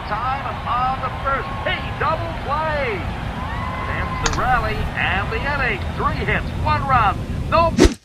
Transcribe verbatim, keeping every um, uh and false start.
time on the first. Hey, double play. Ends the rally and the inning. Three hits, one run. No.